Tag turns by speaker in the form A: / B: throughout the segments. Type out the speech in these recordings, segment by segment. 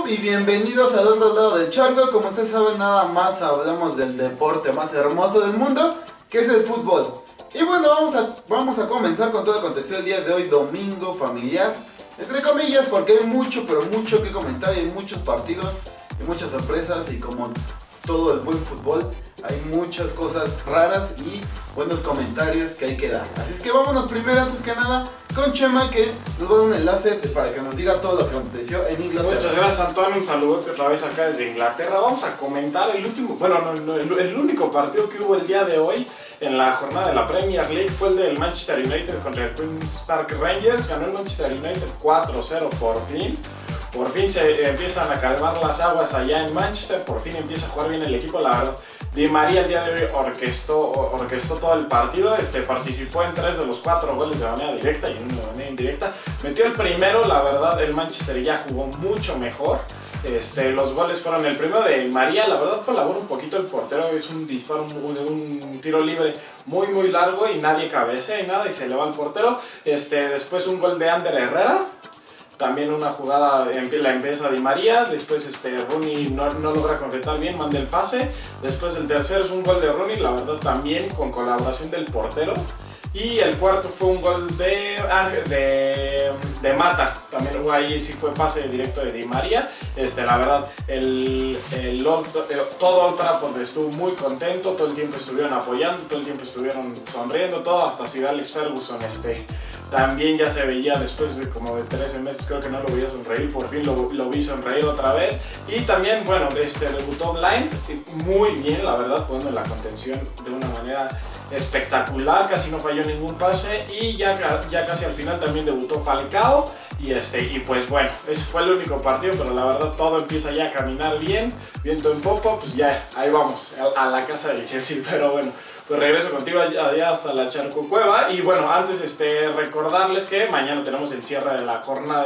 A: YouTube y bienvenidos al otro lado del charco. Como ustedes saben, nada más hablamos del deporte más hermoso del mundo, que es el fútbol. Y bueno, vamos a comenzar con todo lo que aconteció el día de hoy, domingo familiar, entre comillas, porque hay mucho, pero mucho que comentar, y hay muchos partidos y muchas sorpresas, y como todo el buen fútbol, hay muchas cosas raras y buenos comentarios que hay que dar. Así es que vámonos primero, antes que nada, con Chema, que nos va a dar un enlace para que nos diga todo lo que aconteció en Inglaterra.
B: Muchas gracias, Antonio, un saludo otra vez acá desde Inglaterra. Vamos a comentar el último, el único partido que hubo el día de hoy en la jornada de la Premier League. Fue el del Manchester United contra el Queen's Park Rangers. Ganó el Manchester United 4-0 por fin. Por fin se empiezan a calmar las aguas allá en Manchester, por fin empieza a jugar bien el equipo, la verdad. Di María el día de hoy orquestó todo el partido, participó en 3 de los 4 goles de manera directa y en una de manera indirecta. Metió el primero, la verdad el Manchester ya jugó mucho mejor. Los goles fueron el primero de María, la verdad colabora un poquito el portero, es un disparo, un tiro libre muy largo y nadie cabecea y nada y se le va al portero. Después un gol de Ander Herrera. También una jugada la empieza Di María, después Rooney no logra concretar bien, manda el pase. Después el tercero es un gol de Rooney, la verdad también con colaboración del portero. Y el cuarto fue un gol de Mata, también ahí sí fue pase directo de Di María. La verdad, todo Old Trafford estuvo muy contento, todo el tiempo estuvieron apoyando, todo el tiempo estuvieron sonriendo, todo, hasta Sir Alex Ferguson también ya se veía después de como de 13 meses, creo que no lo veía sonreír, por fin lo vi sonreír otra vez. Y también, bueno, debutó Blind, muy bien, la verdad, jugando en la contención de una manera espectacular, casi no falló ningún pase. Y ya casi al final también debutó Falcao. Y pues bueno, ese fue el único partido, pero la verdad todo empieza ya a caminar bien, viento en popa, pues ya, ahí vamos, a la casa del Chelsea, pero bueno. Pues regreso contigo allá hasta la Charco Cueva. Y bueno, antes recordarles que mañana tenemos el cierre de la jornada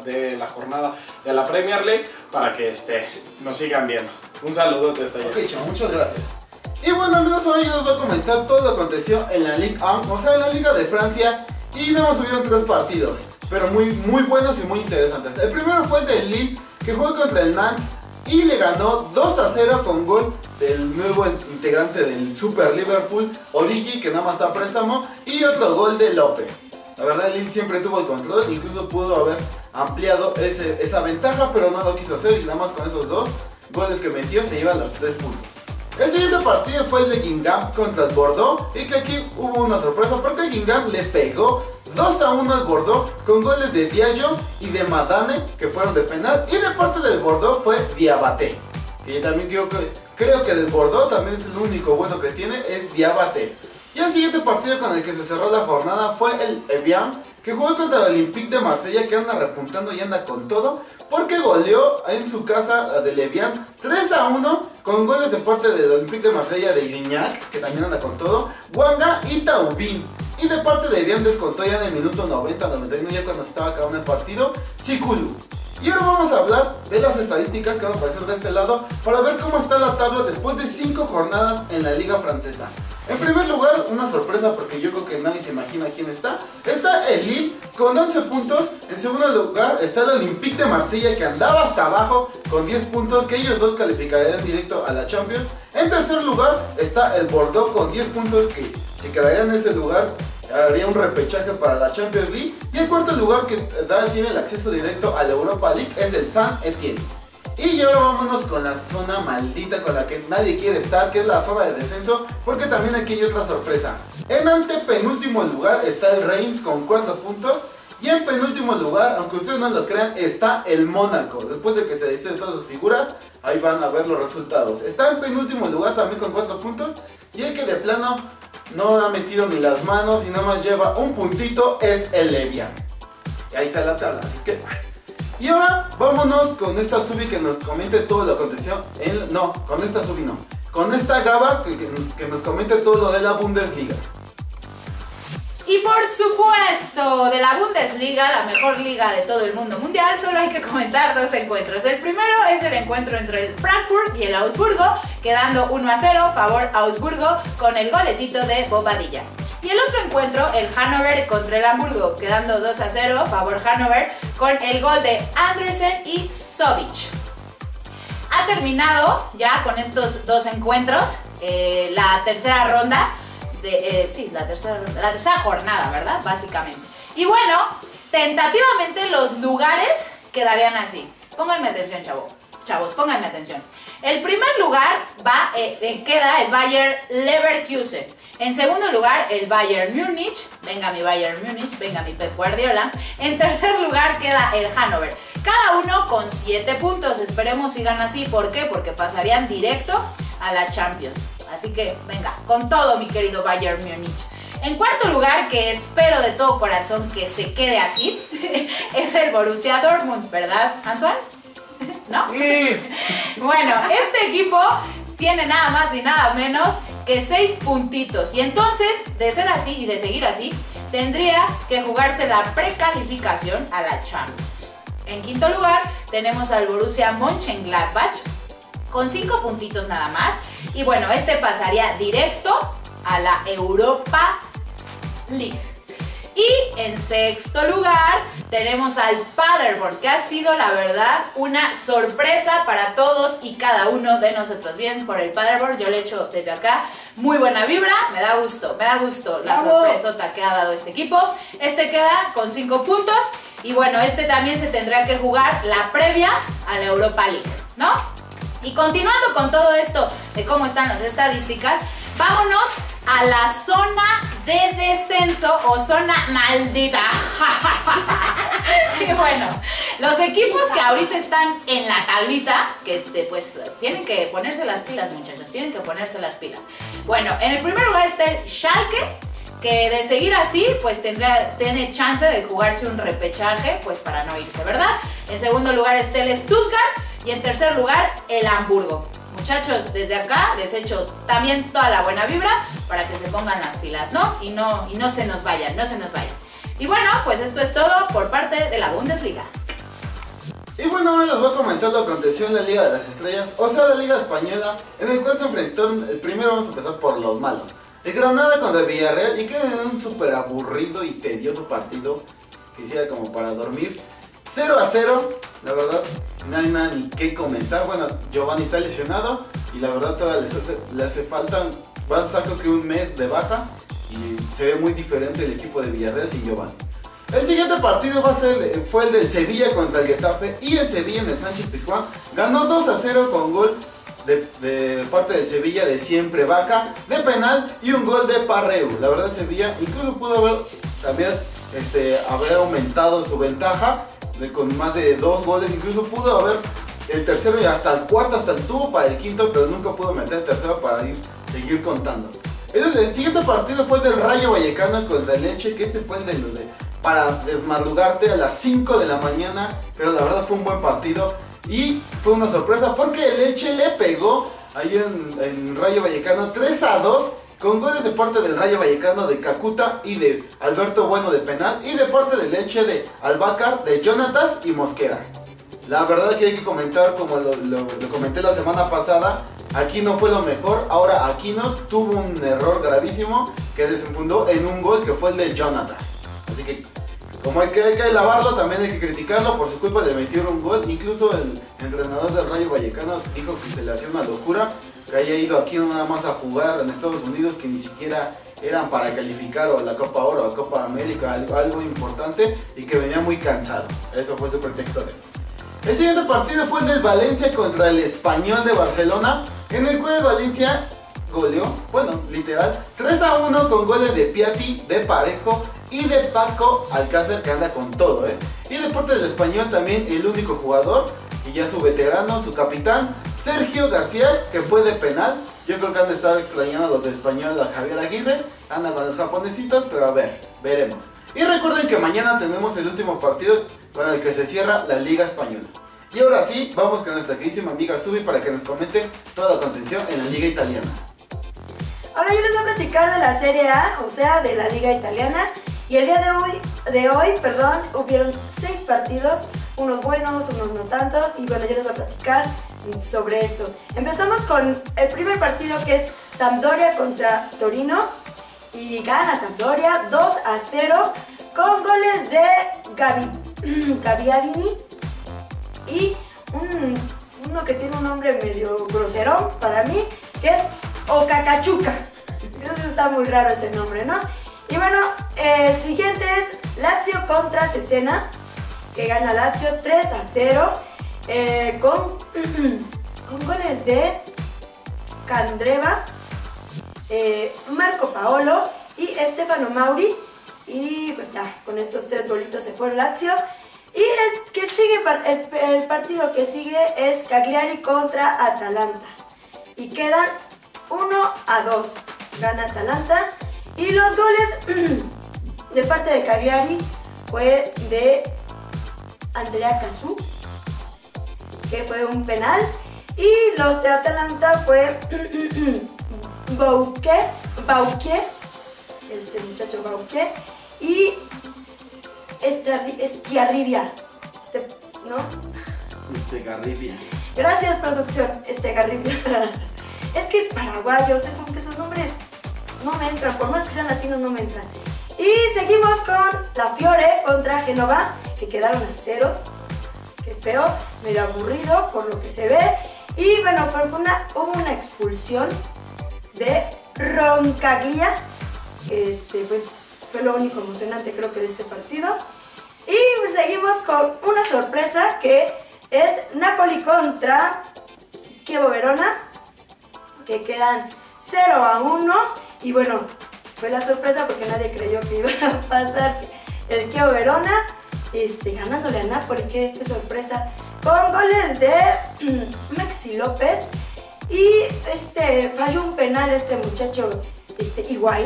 B: de la Premier League para que nos sigan viendo. Un saludote hasta allá.
A: Ok, Chema, muchas gracias. Y bueno, amigos, ahora yo les voy a comentar todo lo que aconteció en la Ligue 1, o sea, en la Liga de Francia. Y nos subieron 3 partidos, pero muy buenos y muy interesantes. El primero fue el de Lille, que jugó contra el Nantes y le ganó 2-0 con gol del nuevo integrante del Super Liverpool, Origi, que nada más está a préstamo, y otro gol de López. La verdad, el Lille siempre tuvo el control, incluso pudo haber ampliado esa ventaja, pero no lo quiso hacer, y nada más con esos 2 goles que metió se llevan los 3 puntos. El siguiente partido fue el de Guingamp contra el Bordeaux, y que aquí hubo una sorpresa porque el Guingamp le pegó 2-1 al Bordeaux con goles de Diallo y de Madane, que fueron de penal, y de parte del Bordeaux fue Diabaté, que también creo que del Bordeaux también es el único bueno que tiene, es Diabaté. Y el siguiente partido con el que se cerró la jornada fue el Evian, que jugó contra el Olympique de Marsella, que anda repuntando y anda con todo, porque goleó en su casa del Evian 3-1 con goles de parte del Olympique de Marsella de Gignac, que también anda con todo, Wanga y Taubín. Y de parte de Evian descontó ya en el minuto 90-91, ya cuando se estaba acabando el partido, Sikulu. Y ahora vamos a hablar de las estadísticas que van a aparecer de este lado para ver cómo está la tabla después de 5 jornadas en la liga francesa. En primer lugar, una sorpresa porque yo creo que nadie se imagina quién está. Está el Lille con 11 puntos. En segundo lugar está el Olympique de Marsella, que andaba hasta abajo con 10 puntos, que ellos dos calificarían directo a la Champions. En tercer lugar está el Bordeaux con 10 puntos, que si quedaría en ese lugar haría un repechaje para la Champions League. Y en cuarto lugar, que tiene el acceso directo a la Europa League, es el Saint-Étienne. Y ahora vámonos con la zona maldita con la que nadie quiere estar, que es la zona de descenso, porque también aquí hay otra sorpresa. En antepenúltimo lugar está el Reims con 4 puntos. Y en penúltimo lugar, aunque ustedes no lo crean, está el Mónaco. Después de que se deciden todas sus figuras, ahí van a ver los resultados. Está en penúltimo lugar también con 4 puntos. Y el que de plano no ha metido ni las manos y nada más lleva un puntito es el Evian. Y ahí está la tabla, así es que... Y ahora vámonos con esta Subi que nos comente todo lo que aconteció con esta Gaba que nos comente todo lo de la Bundesliga.
C: Y por supuesto, de la Bundesliga, la mejor liga de todo el mundo mundial, solo hay que comentar 2 encuentros. El primero es el encuentro entre el Frankfurt y el Augsburgo, quedando 1-0 favor Augsburgo con el golecito de Bobadilla. Y el otro encuentro, el Hannover contra el Hamburgo, quedando 2-0, favor Hannover, con el gol de Andresen y Sovic. Ha terminado ya con estos dos encuentros la tercera ronda, la tercera jornada, ¿verdad? Básicamente. Y bueno, tentativamente los lugares quedarían así. Pónganme atención, chavos, pónganme atención. El primer lugar queda el Bayer Leverkusen. En segundo lugar, el Bayern Múnich. Venga mi Bayern Múnich, venga mi Pep Guardiola. En tercer lugar queda el Hannover. Cada uno con 7 puntos. Esperemos sigan así. ¿Por qué? Porque pasarían directo a la Champions. Así que venga, con todo mi querido Bayern Múnich. En cuarto lugar, que espero de todo corazón que se quede así, es el Borussia Dortmund, ¿verdad, Antoine? ¿No?
B: Sí.
C: Bueno, este equipo tiene nada más y nada menos que 6 puntitos. Y entonces, de ser así y de seguir así, tendría que jugarse la precalificación a la Champions. En quinto lugar, tenemos al Borussia Mönchengladbach con 5 puntitos nada más. Y bueno, este pasaría directo a la Europa League. Y en sexto lugar tenemos al Paderborn, que ha sido la verdad una sorpresa para todos y cada uno de nosotros. Bien por el Paderborn, yo le echo desde acá muy buena vibra, me da gusto la sorpresota que ha dado este equipo. Este queda con 5 puntos y bueno, este también se tendrá que jugar la previa a la Europa League, ¿no? Y continuando con todo esto de cómo están las estadísticas, vámonos a la zona de descenso o zona maldita. Y bueno, los equipos que ahorita están en la tablita, que pues tienen que ponerse las pilas, muchachos, tienen que ponerse las pilas. Bueno, en el primer lugar está el Schalke, que de seguir así, pues tiene chance de jugarse un repechaje, pues para no irse, ¿verdad? En segundo lugar está el Stuttgart y en tercer lugar el Hamburgo. Muchachos, desde acá les echo también toda la buena vibra para que se pongan las pilas, ¿no? Y no se nos vayan, no se nos vayan. Y bueno, pues esto es todo por parte de la Bundesliga.
A: Y bueno, ahora les voy a comentar lo que aconteció en la Liga de las Estrellas, o sea, la Liga Española, en el cual se enfrentaron, el primero vamos a empezar por los malos. El Granada contra el Villarreal y quedó en un súper aburrido y tedioso partido que hiciera como para dormir. 0-0, la verdad, no hay nada ni qué comentar. Bueno, Giovanni está lesionado y la verdad todavía le hace falta, va a estar creo que un mes de baja y se ve muy diferente el equipo de Villarreal sin Giovanni. El siguiente partido fue el del Sevilla contra el Getafe y el Sevilla en el Sánchez Pizjuán ganó 2-0 con gol de parte del Sevilla de Siempre Vaca, de penal y un gol de Parreu. La verdad el Sevilla incluso pudo haber aumentado su ventaja con más de 2 goles, incluso pudo haber el tercero y hasta el cuarto, hasta el tubo para el quinto, pero nunca pudo meter el tercero para seguir contando. El siguiente partido fue el del Rayo Vallecano contra el Elche, que este fue el de para desmadrugarte a las 5 de la mañana, pero la verdad fue un buen partido y fue una sorpresa porque el Elche le pegó ahí en Rayo Vallecano 3-2 con goles de parte del Rayo Vallecano de Kakuta y de Alberto Bueno de penal y de parte del Elche de Albacar, de Jonatas y Mosquera. La verdad que hay que comentar, como lo comenté la semana pasada, Aquino fue lo mejor. Ahora Aquino tuvo un error gravísimo que desenfundó en un gol que fue el de Jonatas. Así que como hay que alabarlo, también hay que criticarlo por su culpa de meter un gol. Incluso el entrenador del Rayo Vallecano dijo que se le hacía una locura que haya ido aquí nada más a jugar en Estados Unidos, que ni siquiera eran para calificar o a la Copa Oro o a Copa América, algo importante, y que venía muy cansado. Eso fue su pretexto de él. El siguiente partido fue el del Valencia contra el Español de Barcelona, en el cual el Valencia goleó, bueno, literal, 3-1 con goles de Piatti, de Parejo y de Paco Alcácer, que anda con todo, Y de parte del Español también el único jugador, y ya su veterano, su capitán, Sergio García, que fue de penal. Yo creo que han de estar extrañando a los de Español, a Javier Aguirre, anda con los japonesitos, pero a ver, veremos. Y recuerden que mañana tenemos el último partido con el que se cierra la Liga Española. Y ahora sí, vamos con nuestra queridísima amiga Subi para que nos comente toda la aconteció en la Liga Italiana.
D: Ahora yo les voy a platicar de la Serie A, o sea, de la Liga Italiana. Y el día de hoy, hubieron 6 partidos, unos buenos, unos no tantos. Y bueno, yo les voy a platicar sobre esto. Empezamos con el primer partido, que es Sampdoria contra Torino. y gana Sampdoria 2-0 con goles de Gaviadini y uno que tiene un nombre medio groserón para mí, que es Ocacachuca. Entonces está muy raro ese nombre, ¿no? Y bueno, el siguiente es Lazio contra Cesena, que gana Lazio 3-0 con goles de Candreva, Marco Paolo y Stefano Mauri. Y pues ya, con estos 3 golitos se fue el Lazio. Y el que sigue, el partido que sigue es Cagliari contra Atalanta. Y quedan 1-2. Gana Atalanta. Y los goles de parte de Cagliari fue de Andrea Cazzu, que fue un penal. Y los de Atalanta fue Bauque, este muchacho Bauque, y Estigarribia, ¿no?
A: Estigarribia.
D: Gracias, producción, Estigarribia. Es que es paraguayo, o sea, como que sus nombres no me entran, por más que sean latinos no me entran. Y seguimos con la Fiore contra Genova, que quedaron a ceros. Qué feo, medio aburrido por lo que se ve. Y bueno, pues hubo una expulsión de Roncaglia. Fue lo único emocionante creo que de este partido. Y pues seguimos con una sorpresa que es Napoli contra Chievo Verona, que quedan 0-1. Y bueno, fue la sorpresa porque nadie creyó que iba a pasar el Chievo Verona ganándole a Napoli. Qué sorpresa, con goles de Maxi López. Y falló un penal este muchacho Higuaín.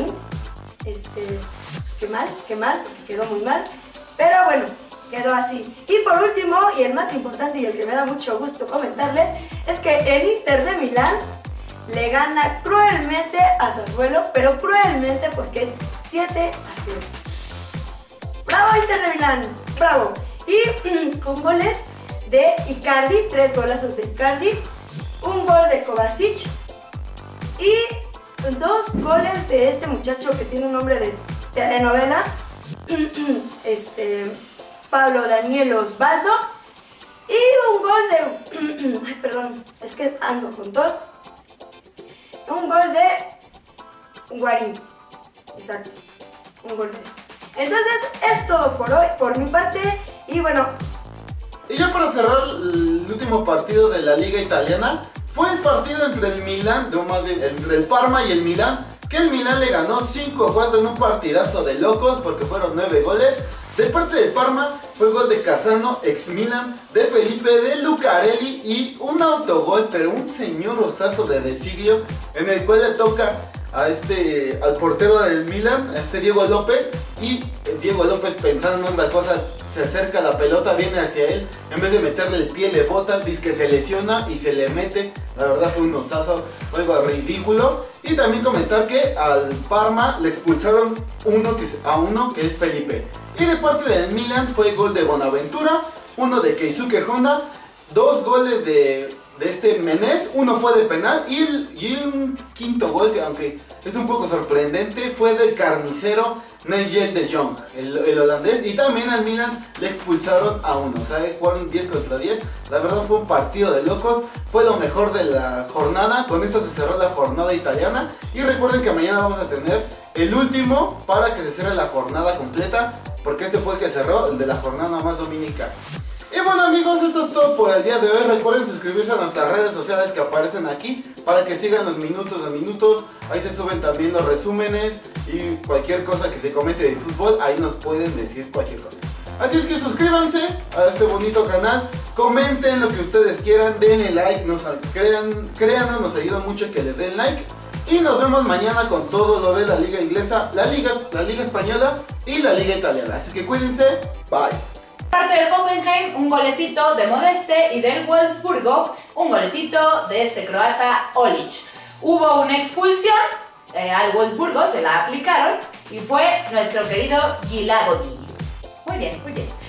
D: Qué mal, porque quedó muy mal. Pero bueno, quedó así. Y por último, y el más importante y el que me da mucho gusto comentarles, es que el Inter de Milán le gana cruelmente a Sassuolo, pero cruelmente porque es 7-0. ¡Bravo Inter de Milán! ¡Bravo! Y con goles de Icardi, 3 golazos de Icardi, un gol de Kovacic y 2 goles de este muchacho que tiene un nombre de telenovela, Pablo Daniel Osvaldo, y un gol de... ay, perdón, es que ando con tos. Un gol de Guarín. Exacto, un gol de este. Entonces es todo por hoy, por mi parte. Y bueno,
A: y ya para cerrar el último partido de la Liga Italiana, fue el partido entre el Milan, más bien entre el Parma y el Milan, que el Milan le ganó 5-4 en un partidazo de locos porque fueron 9 goles. De parte del Parma fue gol de Casano, ex Milan, de Felipe, de Lucarelli y un autogol, pero un señor osazo de De Siglio, en el cual le toca a al portero del Milan, a Diego López, y Diego López, pensando en otra cosa, se acerca a la pelota, viene hacia él, en vez de meterle el pie le bota, dice que se lesiona y se le mete. La verdad fue un osazo, algo ridículo. Y también comentar que al Parma le expulsaron a uno que es Felipe. Y de parte del Milan fue gol de Bonaventura, uno de Keisuke Honda, 2 goles de Menés, uno fue de penal y un quinto gol que, aunque es un poco sorprendente, fue del carnicero Nigel de Jong, el holandés. Y también al Milan le expulsaron a uno, o sea, jugaron 10 contra 10. La verdad fue un partido de locos, fue lo mejor de la jornada. Con esto se cerró la jornada italiana. Y recuerden que mañana vamos a tener el último para que se cierre la jornada completa, porque este fue el que cerró, el de la jornada más dominicana. Y bueno amigos, esto es todo por el día de hoy. Recuerden suscribirse a nuestras redes sociales que aparecen aquí para que sigan los minutos a minutos. Ahí se suben también los resúmenes y cualquier cosa que se comente de fútbol, ahí nos pueden decir cualquier cosa. Así es que suscríbanse a este bonito canal, comenten lo que ustedes quieran, denle like, créanos, nos ayuda mucho que le den like. Y nos vemos mañana con todo lo de la liga inglesa, la liga española y la liga italiana. Así que cuídense, bye.
C: Parte del Hoffenheim, un golecito de Modeste, y del Wolfsburgo, un golecito de este croata Olic. Hubo una expulsión al Wolfsburgo, se la aplicaron y fue nuestro querido Gilagoni. Muy bien, muy bien.